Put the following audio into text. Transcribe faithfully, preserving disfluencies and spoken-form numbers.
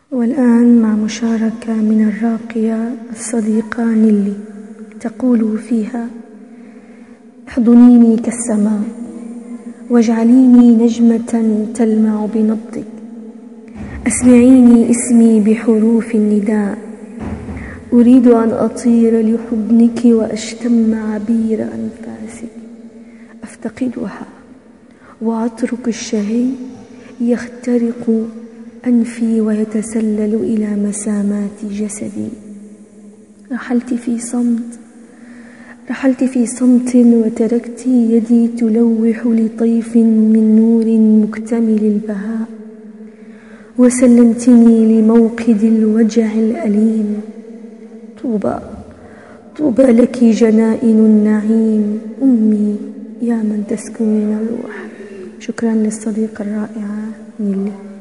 والآن مع مشاركة من الراقية الصديقة نيلي تقول فيها: احضنيني كالسماء واجعليني نجمة تلمع بنبضك، أسمعيني اسمي بحروف النداء، أريد أن أطير لحضنك وأشتم عبير أنفاسك، أفتقدها وأترك الشهي يخترق أنفي ويتسلل إلى مسامات جسدي. رحلت في صمت رحلت في صمت وتركت يدي تلوح لطيف من نور مكتمل البهاء، وسلمتني لموقد الوجع الأليم. طوبى طوبى لك جنائن النعيم أمي يا من تسكنين الروح. شكرا للصديقة الرائعة نيلي.